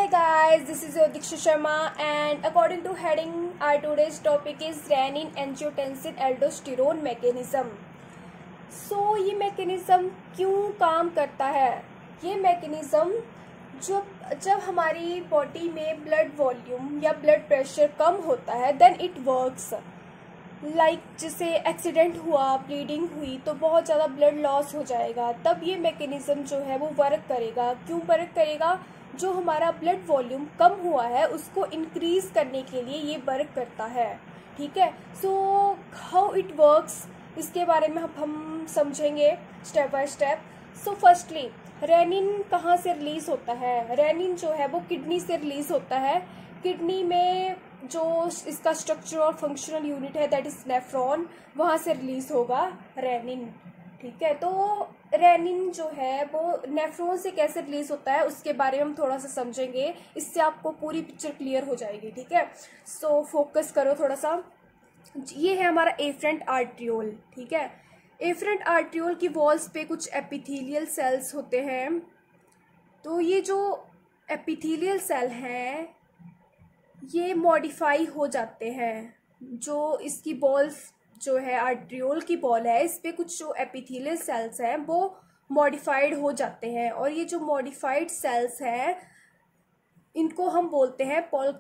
Hey guys, this is your Diksha Sharma and according to heading our today's topic is renin angiotensin aldosterone mechanism. ये mechanism क्यों काम करता है? ये mechanism जब हमारी बॉडी में ब्लड वॉल्यूम या ब्लड प्रेशर कम होता है देन इट वर्क्स लाइक जैसे एक्सीडेंट हुआ, ब्लीडिंग हुई तो बहुत ज़्यादा ब्लड लॉस हो जाएगा, तब ये मैकेनिज्म जो है वो वर्क करेगा. क्यों वर्क करेगा? जो हमारा ब्लड वॉल्यूम कम हुआ है उसको इंक्रीज करने के लिए ये वर्क करता है. ठीक है, सो हाउ इट वर्क्स इसके बारे में हम समझेंगे step by step. So firstly renin कहाँ से रिलीज होता है? रेनिन जो है वो किडनी से रिलीज होता है. किडनी में जो इसका स्ट्रक्चर और फंक्शनल यूनिट है दैट इज नेफ्रॉन, वहाँ से रिलीज होगा रेनिन. ठीक है, तो रेनिन जो है वो नेफ्रॉन से कैसे रिलीज होता है उसके बारे में हम थोड़ा सा समझेंगे, इससे आपको पूरी पिक्चर क्लियर हो जाएगी. ठीक है, सो फोकस करो थोड़ा सा. ये है हमारा एफरेंट आर्ट्रियोल. ठीक है, एफरेंट आर्ट्रियोल की वॉल्स पे कुछ एपिथेलियल सेल्स होते हैं. तो ये जो एपिथेलियल सेल हैं ये मॉडिफाई हो जाते हैं. जो इसकी बॉल्स जो है आर्ट्रियोल की बॉल है इस पे कुछ जो एपिथेलियल सेल्स हैं वो मॉडिफाइड हो जाते हैं, और ये जो मॉडिफाइड सेल्स हैं इनको हम बोलते हैं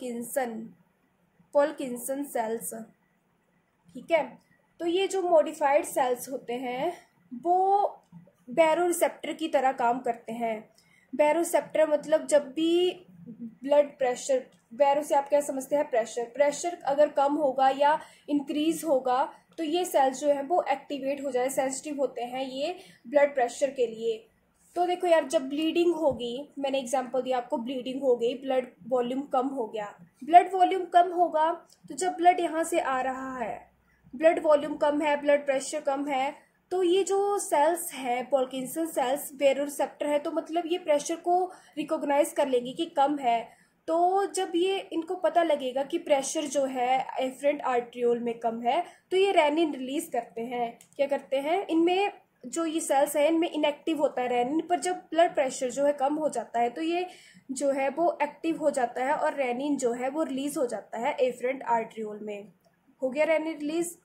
पॉलकिंसन सेल्स. ठीक है, तो ये जो मॉडिफाइड सेल्स होते हैं वो बैरोरिसेप्टर की तरह काम करते हैं. बैरोरिसेप्टर मतलब जब भी ब्लड प्रेशर, बैरो से आप क्या समझते हैं? प्रेशर अगर कम होगा या इंक्रीज होगा तो ये सेल्स जो है वो एक्टिवेट हो जाए, सेंसिटिव होते हैं ये ब्लड प्रेशर के लिए. तो देखो यार, जब ब्लीडिंग होगी, मैंने एग्जांपल दिया आपको, ब्लीडिंग हो गई, ब्लड वॉल्यूम कम हो गया. ब्लड वॉल्यूम कम होगा तो जब ब्लड यहाँ से आ रहा है, ब्लड वॉल्यूम कम है, ब्लड प्रेशर कम है, तो ये जो सेल्स हैं पॉलकिंसन सेल्स बैरोरिसेप्टर है, तो मतलब ये प्रेशर को रिकॉग्नाइज कर लेंगे कि कम है. तो जब ये इनको पता लगेगा कि प्रेशर जो है एफरेंट आर्ट्रियोल में कम है तो ये रेनिन रिलीज करते हैं. क्या करते हैं? इनमें जो ये सेल्स है इनमें इनएक्टिव होता है रेनिन, पर जब ब्लड प्रेशर जो है कम हो जाता है तो ये जो है वो एक्टिव हो जाता है और रेनिन जो है वो रिलीज हो जाता है एफरेंट आर्ट्रियोल में. हो गया रेनिन रिलीज.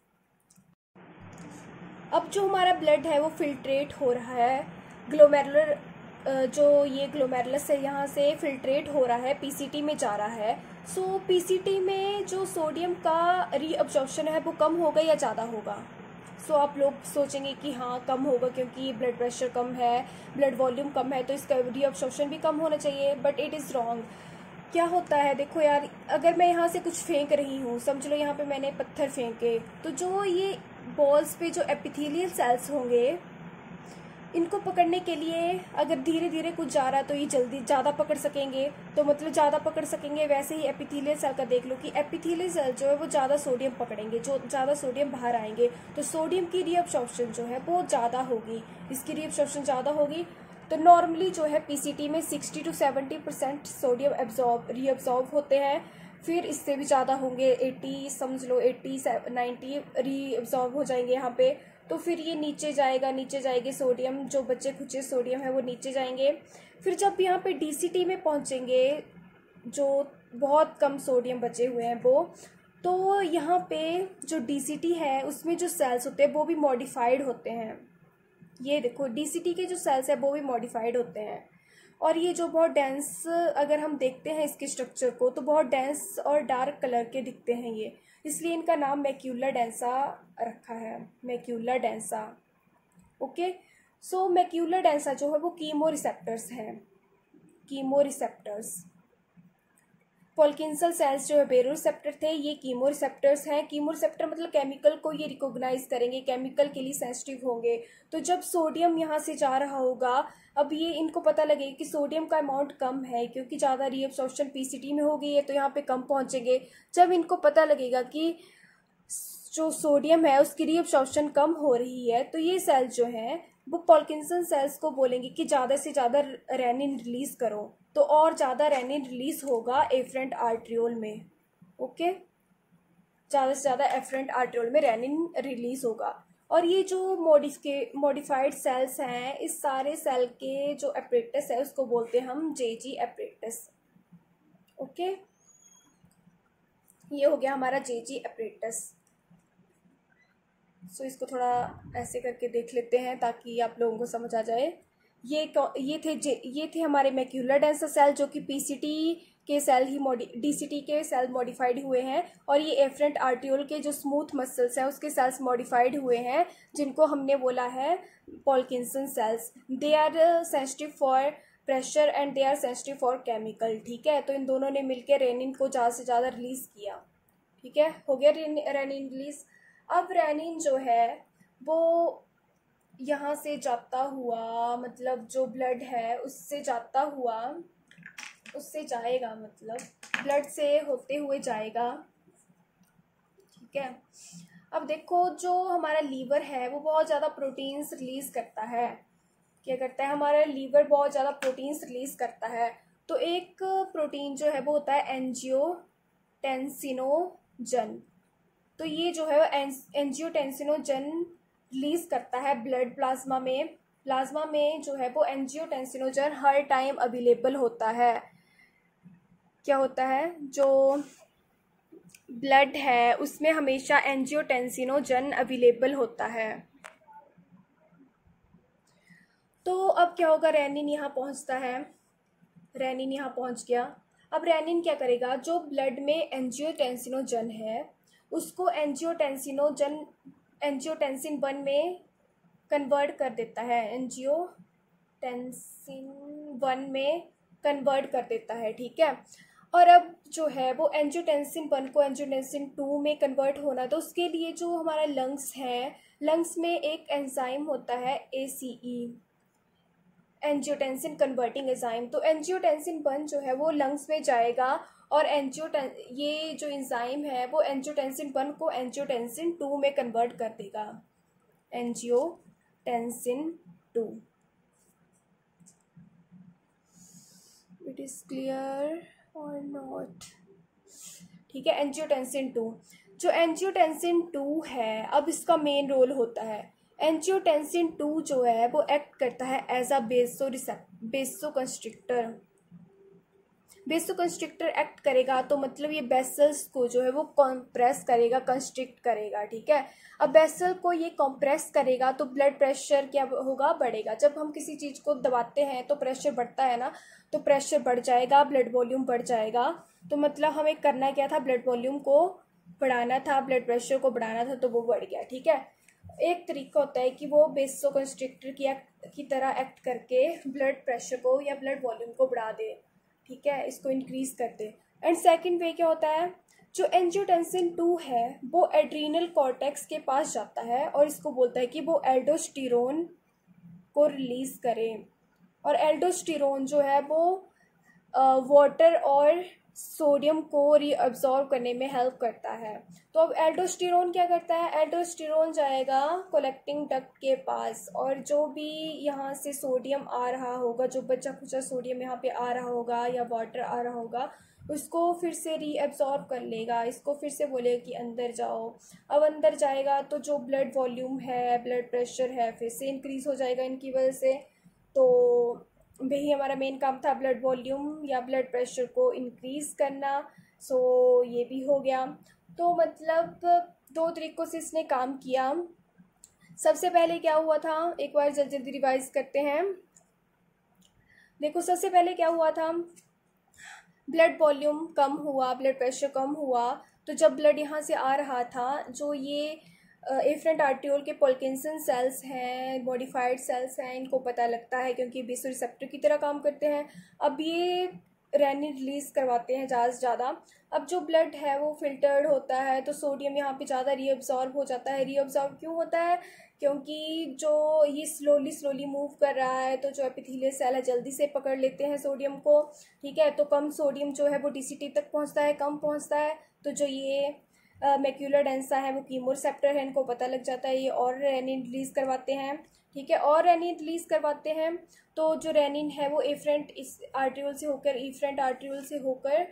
अब जो हमारा ब्लड है वो फिल्ट्रेट हो रहा है, ग्लोमेरुलर जो ये ग्लोमेरुलस है यहाँ से फिल्ट्रेट हो रहा है, पीसीटी में जा रहा है. सो पीसीटी में जो सोडियम का रीअब्जॉर्प्शन है वो कम होगा या ज़्यादा होगा? सो आप लोग सोचेंगे कि हाँ कम होगा क्योंकि ब्लड प्रेशर कम है, ब्लड वॉल्यूम कम है तो इसका रीअब्जॉर्प्शन भी कम होना चाहिए, बट इट इज़ रॉन्ग. क्या होता है देखो यार, अगर मैं यहाँ से कुछ फेंक रही हूँ, समझ लो यहाँ पे मैंने पत्थर फेंके, तो जो ये बॉल्स पे जो एपिथेलियल सेल्स होंगे इनको पकड़ने के लिए अगर धीरे धीरे कुछ जा रहा है तो ये जल्दी ज़्यादा पकड़ सकेंगे, तो मतलब ज़्यादा पकड़ सकेंगे. वैसे ही एपिथेलियल सेल का देख लो कि एपिथेलियल सेल जो है वो ज़्यादा सोडियम पकड़ेंगे, जो ज़्यादा सोडियम बाहर आएंगे तो सोडियम की रीअब्जॉर्प्शन जो है वो ज़्यादा होगी, इसकी रीअब्जॉर्प्शन ज़्यादा होगी. तो नॉर्मली जो है पीसीटी में 60 to 70% सोडियम रीअब्जॉर्ब होते हैं, फिर इससे भी ज़्यादा होंगे, 80 समझ लो 80-90 रीअब्जॉर्ब हो जाएंगे यहाँ पे. तो फिर ये नीचे जाएगी सोडियम, जो बचे खुचे सोडियम है वो नीचे जाएंगे. फिर जब यहाँ पे डीसीटी में पहुँचेंगे, जो बहुत कम सोडियम बचे हुए हैं वो, तो यहाँ पे जो डीसीटी है उसमें जो सेल्स होते हैं वो भी मॉडिफाइड होते हैं. ये देखो डीसीटी के जो सेल्स है वो भी मॉडिफाइड होते हैं, और ये जो बहुत डेंस, अगर हम देखते हैं इसके स्ट्रक्चर को तो बहुत डेंस और डार्क कलर के दिखते हैं ये, इसलिए इनका नाम मैक्यूला डेंसा रखा है, macula densa. Okay, so macula densa जो है वो कीमोरिसेप्टर्स हैं, कीमोरिसेप्टर्स. पॉलकिंसन सेल्स जो है बैरोरिसेप्टर थे, ये कीमोरिसेप्टर्स हैं. कीमोरिसेप्टर मतलब केमिकल को ये रिकॉग्नाइज करेंगे, केमिकल के लिए सेंसिटिव होंगे. तो जब सोडियम यहाँ से जा रहा होगा, अब ये इनको पता लगेगा कि सोडियम का अमाउंट कम है क्योंकि ज़्यादा रीअब्जॉर्प्शन पीसीटी में हो गई है तो यहाँ पे कम पहुँचेंगे. जब इनको पता लगेगा कि जो सोडियम है उसकी रीअब्जॉर्प्शन कम हो रही है तो ये सेल्स जो हैं वो पॉलकिंसन सेल्स को बोलेंगे कि ज़्यादा से ज़्यादा रेनिन रिलीज करो, तो और ज़्यादा रेनिन रिलीज होगा एफरेंट आर्ट्रियोल में. ओके, ज़्यादा से ज़्यादा एफरेंट आर्ट्रियोल में रेनिन रिलीज होगा. और ये जो मॉडिफाइड सेल्स हैं, इस सारे सेल के जो एपरेटस है उसको बोलते हैं हम जेजी एपरेटस. ओके, ये हो गया हमारा जेजी अपरेटस। सो इसको थोड़ा ऐसे करके देख लेते हैं ताकि आप लोगों को समझ आ जाए। ये थे हमारे मैक्यूलर डेंसर सेल, जो कि पीसीटी के सेल ही डीसीटी के सेल मॉडिफाइड हुए हैं, और ये एफरेंट आर्टियोल के जो स्मूथ मसल्स हैं उसके सेल्स मॉडिफाइड हुए हैं, जिनको हमने बोला है polkissen cells. They are sensitive for pressure and they are sensitive for chemical. ठीक है, तो इन दोनों ने मिलकर रेनिन को ज़्यादा से ज़्यादा रिलीज़ किया। ठीक है, हो गया रेनिन रिलीज। अब रेनिन जो है वो यहाँ से जाता हुआ, मतलब जो ब्लड है उससे जाता हुआ, उससे जाएगा, मतलब ब्लड से होते हुए जाएगा। ठीक है, अब देखो जो हमारा लीवर है वो बहुत ज़्यादा प्रोटीन्स रिलीज करता है। क्या करता है, हमारा लीवर बहुत ज़्यादा प्रोटीन्स रिलीज करता है। तो एक प्रोटीन जो है वो होता है एंजियोटेंसिनोजन। तो ये जो है एंजियोटेंसिनोजन रिलीज करता है ब्लड प्लाज्मा में। प्लाज्मा में जो है वो एंजियोटेंसिनोजन हर टाइम अवेलेबल होता है। क्या होता है, जो ब्लड है उसमें हमेशा एंजियोटेंसिनोजन अवेलेबल होता है। तो अब क्या होगा, रेनिन यहाँ पहुँचता है, रेनिन यहाँ पहुँच गया। अब रेनिन क्या करेगा, जो ब्लड में एंजियोटेंसिनोजन है उसको एंजियोटेंसिन 1 में कन्वर्ट कर देता है, एंजियोटेंसिन 1 में कन्वर्ट कर देता है। ठीक है, और अब जो है वो एंजियोटेंसिन 1 को एंजियोटेंसिन 2 में कन्वर्ट होना, तो उसके लिए जो हमारा लंग्स है, लंग्स में एक एंजाइम होता है ACE, एंजियोटेंसिन कन्वर्टिंग एंजाइम। तो एंजियोटेंसिन 1 जो है वो लंग्स में जाएगा, और ये जो एंजाइम है वो एंजियोटेंसिन 1 को एंजियोटेंसिन 2 में कन्वर्ट कर देगा, एंजियोटेंसिन 2। इट इज़ क्लियर और नॉट? ठीक है, एंजियोटेंसिन 2, जो एंजियोटेंसिन 2 है, अब इसका मेन रोल होता है, एंजियोटेंसिन 2 जो है वो एक्ट करता है एज अ बेसोकंस्ट्रिक्टर। बेसोकंस्ट्रिक्टर एक्ट करेगा तो मतलब ये बेसल्स को जो है वो कॉम्प्रेस करेगा, कंस्ट्रिक्ट करेगा। ठीक है, अब बेसल को ये कॉम्प्रेस करेगा तो ब्लड प्रेशर क्या होगा, बढ़ेगा। जब हम किसी चीज़ को दबाते हैं तो प्रेशर बढ़ता है ना, तो प्रेशर बढ़ जाएगा, ब्लड वॉल्यूम बढ़ जाएगा। तो मतलब हमें करना क्या था, ब्लड वॉल्यूम को बढ़ाना था, ब्लड प्रेशर को बढ़ाना था, तो वो बढ़ गया। ठीक है, एक तरीका होता है कि वो बेसोकंस्ट्रिक्टर की तरह एक्ट करके ब्लड प्रेशर को या ब्लड वॉल्यूम को बढ़ा दे। ठीक है, इसको इंक्रीज करते। एंड सेकंड वे क्या होता है, जो एंजियोटेंसिन 2 है वो एड्रीनल कॉर्टेक्स के पास जाता है और इसको बोलता है कि वो एल्डोस्टेरोन को रिलीज करे। और एल्डोस्टेरोन जो है वो वाटर और सोडियम को रीअब्जॉर्ब करने में हेल्प करता है। तो अब एल्डोस्टेरोन क्या करता है, एल्डोस्टेरोन जाएगा कलेक्टिंग डक्ट के पास, और जो भी यहाँ से सोडियम आ रहा होगा, जो बचा खुचा सोडियम यहाँ पे आ रहा होगा या वाटर आ रहा होगा, उसको फिर से रीअब्जॉर्ब कर लेगा, इसको फिर से बोलेगा कि अंदर जाओ। अब अंदर जाएगा तो जो ब्लड वॉल्यूम है, ब्लड प्रेशर है, फिर से इंक्रीज हो जाएगा इनकी वजह से। तो वही हमारा मेन काम था, ब्लड वॉल्यूम या ब्लड प्रेशर को इंक्रीज़ करना। सो ये भी हो गया। तो मतलब 2 तरीक़ों से इसने काम किया। सबसे पहले क्या हुआ था, एक बार जल्दी जल्दी रिवाइज करते हैं। देखो, सबसे पहले क्या हुआ था, ब्लड वॉल्यूम कम हुआ, ब्लड प्रेशर कम हुआ। तो जब ब्लड यहाँ से आ रहा था, जो ये एफरेंट आर्टियोल के पॉल्किंसन सेल्स हैं, मॉडिफाइड सेल्स हैं, इनको पता लगता है क्योंकि बेसोरिसेप्टर की तरह काम करते हैं। अब ये रेनिन रिलीज़ करवाते हैं ज़्यादा से ज़्यादा। अब जो ब्लड है वो फिल्टर्ड होता है, तो सोडियम यहाँ पे ज़्यादा रीअब्जॉर्ब हो जाता है। रीअब्जॉर्ब क्यों होता है, क्योंकि जो ये स्लोली मूव कर रहा है, तो जो एपिथेलियल सेल है जल्दी से पकड़ लेते हैं सोडियम को। ठीक है, तो कम सोडियम जो है वो डीसीटी तक पहुँचता है, कम पहुँचता है। तो जो ये मैक्यूलर डेंसा है वो कीमोरिसेप्टर है, इनको पता लग जाता है, ये और रेनिन रिलीज़ करवाते हैं। ठीक है, और रेनिन रिलीज़ करवाते हैं। तो जो रेनिन है वो एफरेंट आर्ट्रियोल से होकर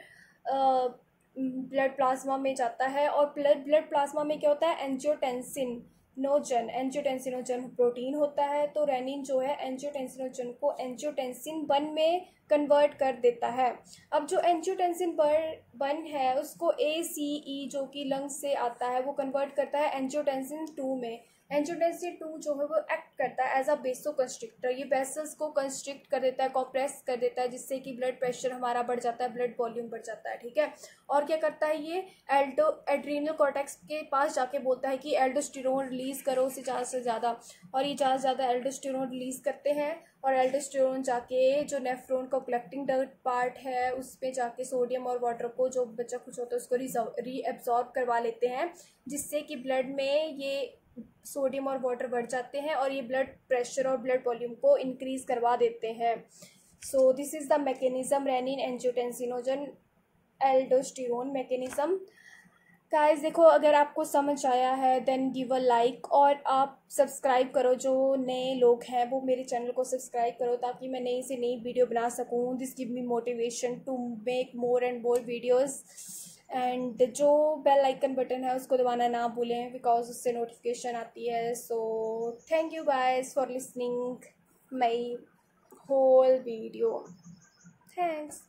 ब्लड प्लाज्मा में जाता है, और ब्लड प्लाज्मा में क्या होता है, एंजियोटेंसिन एंजियोटेंसिनोजन प्रोटीन होता है, तो रेनिन जो है एंजियोटेंसिनोजन को एंजियोटेंसिन 1 में कन्वर्ट कर देता है। अब जो एंजियोटेंसिन 1 है उसको ACE जो कि लंग्स से आता है वो कन्वर्ट करता है एंजियोटेंसिन 2 में। एंजियोटेंसिन 2 जो है वो एक्ट करता है एज अ बेसोकंस्ट्रिक्टर, ये वेसल्स को कंस्ट्रिक्ट कर देता है, कॉम्प्रेस कर देता है, जिससे कि ब्लड प्रेशर हमारा बढ़ जाता है, ब्लड वॉल्यूम बढ़ जाता है, ठीक है। और क्या करता है ये एड्रीनल कॉर्टेक्स के पास जाके बोलता है कि एल्डोस्टेरोन रिलीज करो उसे ज़्यादा से ज़्यादा, और ये ज़्यादा से ज़्यादा एल्डोस्टेरोन रिलीज करते हैं, और एल्डोस्टेरोन जाके जो नेफ्रॉन का कलेक्टिंग डक्ट पार्ट है उस पर जाके सोडियम और वाटर को जो बचा कुछ होता है उसको रीअब्जॉर्ब करवा लेते हैं, जिससे कि ब्लड में ये सोडियम और वाटर बढ़ जाते हैं और ये ब्लड प्रेशर और ब्लड वॉल्यूम को इंक्रीज करवा देते हैं। So this is the mechanism renin angiotensinogen aldosterone mechanism. Guys देखो, अगर आपको समझ आया है देन गिव अ लाइक, और आप सब्सक्राइब करो, जो नए लोग हैं वो मेरे चैनल को सब्सक्राइब करो ताकि मैं नई से नई वीडियो बना सकूँ। This give me motivation to make more and more videos. And जो बेल आइकन बटन है उसको दबाना ना भूलें बिकॉज उससे नोटिफिकेशन आती है। So thank you guys for listening my whole video. Thanks.